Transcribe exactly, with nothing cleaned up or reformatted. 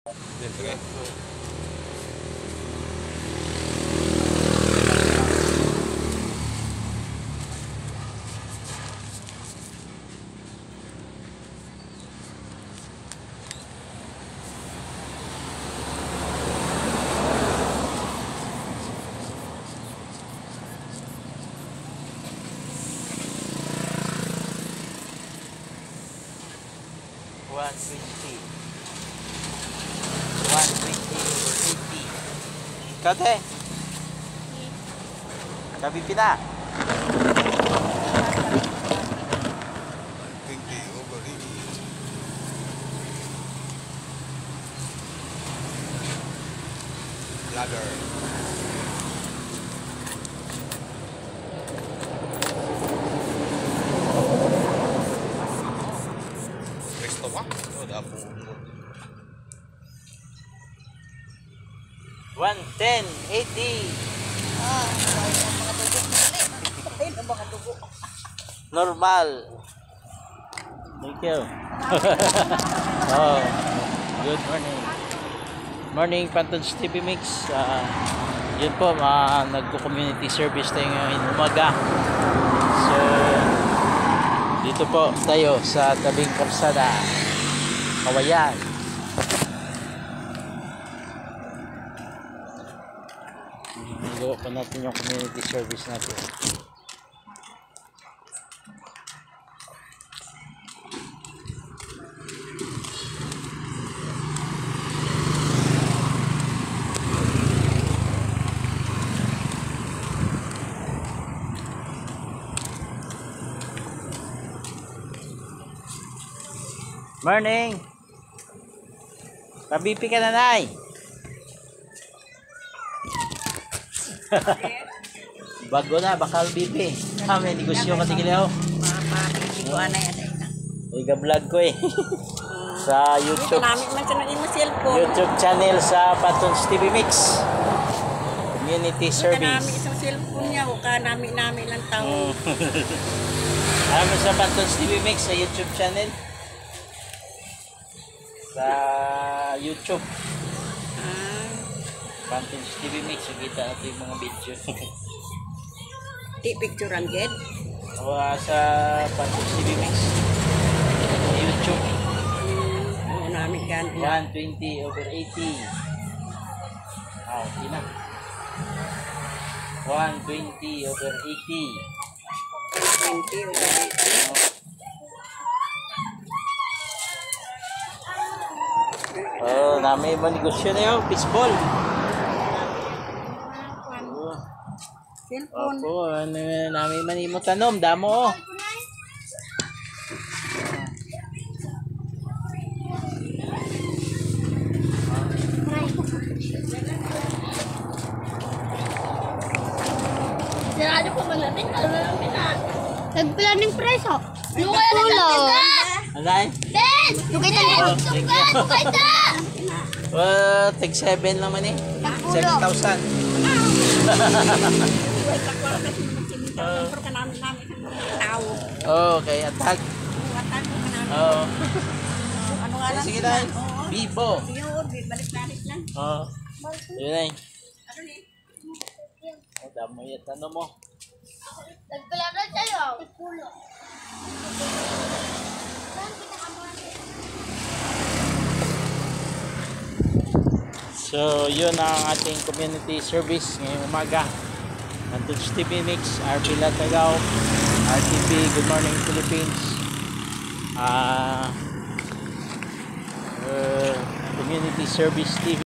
Sige. one twenty. one twenty over eighty. Kate. Gabi pina. twenty over eighty. Ladder. Resto ba? O, dapo. one ten, eighty. Ah, mga dugo. Ay, mga dugo. Normal. Thank you. Oh, good morning. Morning, Pantons T V Mix. Uh, yun po, uh, nagko-community service tayo ngayon umaga. So, dito po tayo sa tabing karsada, Kawayan. Nagawa pa natin yung community service natin. Morning. Pabipi ka na, Nay. Bago na, bakal bipi. Ah, may negosyo ka tigil ako. Mapapipiguan na yan. Iga-vlog ko eh. Sa YouTube. Namin man siya ng cellphone. YouTube channel sa Pantons T V Mix. Community Ka namin service. isang cellphone niya. Huwag namin namin lang tao. Alam mo sa Pantons T V Mix sa YouTube channel. Sa YouTube. Ah, Pantons T V Mix. Kita natin yung mga video. di picturean ged. O uh, sa Pantons T V Mix. Sa YouTube. Hmm, oo namin gan. one twenty over eighty. Ah, okay na. one twenty over eighty. twenty o eighty. Oh, nami mo negosyo na yun. Baseball. Oh, Cellphone. opo, ano, nami man mo tanom. Damo oh. Sarado po ba natin? Alam mo namin na. Nag-planning price, oh. Yung kaya nagkakita! Alay? Ben! Yung kita na! Oh, thank you. Yung kita! Oh, tag seven naman eh. seven thousand. Pero ka namin namin ang tao. Oh, okay. Atag. Watan mo ka namin. Oh. Ano nga lang Sige sila? na. Oo. Bibo. Sige, oo, balik-balik lang. Oh. Yun na eh. Ano ni? Oh, damo yung tanong mo. Nag-planning tayo. Nagpulo. So, yun ang ating community service ngayong umaga. Pantons T V Mix, R P Latagaw, R T V, Good Morning Philippines. Ah, uh, Community Service T V.